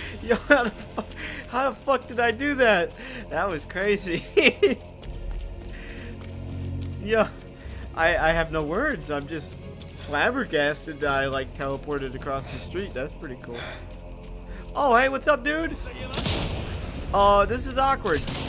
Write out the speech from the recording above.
Yo, how the fuck did I do that? That was crazy. Yo, I have no words. I'm just flabbergasted that I like teleported across the street. That's pretty cool. Oh, hey, what's up, dude? Oh, this is awkward.